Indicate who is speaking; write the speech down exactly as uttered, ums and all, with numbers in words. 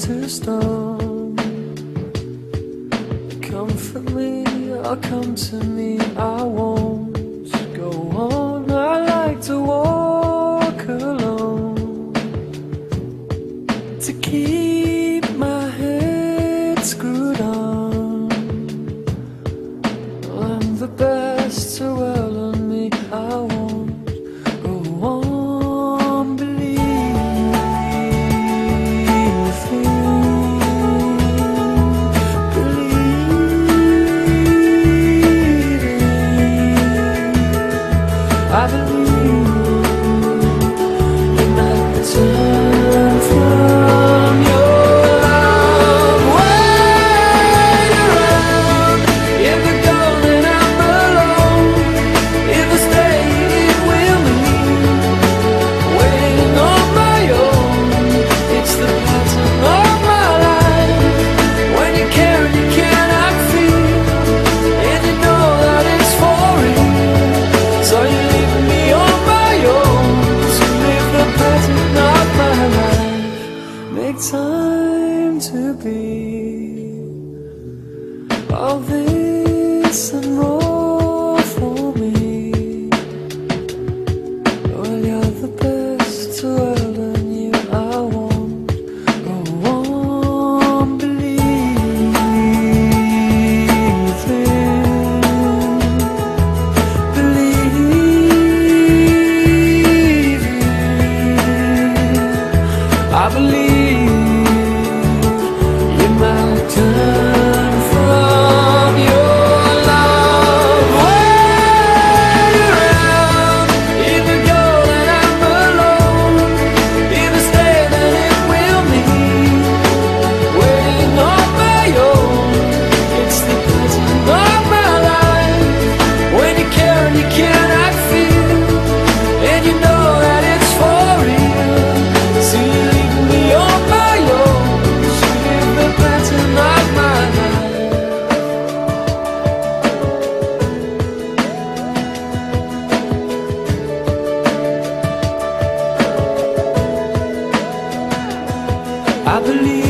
Speaker 1: to stone. Comfort me, or come to me, I won't go on. I like to walk alone, to keep my head screwed on. I'm the best, so well on me, I won't go on believing. I believe you might turn from your love. Wait around. If I go, then I'm alone. If I stay, it will mean waiting on my own. It's the pattern of my life. When you care and you cannot feel, and you know that it's for real, so you leave me on my own to live the pattern of my life. Make time to be all this and more for me. Well, you're the best to well and you, I won't go on believing. I believe you might turn from your love. Wait around. If I go, then I'm alone. If I stay, then it will mean waiting on my own. It's the pattern of my life. When you care and you cannot feel, and you know that it's for real, so you leave me on my own to live the pattern of my life. I believe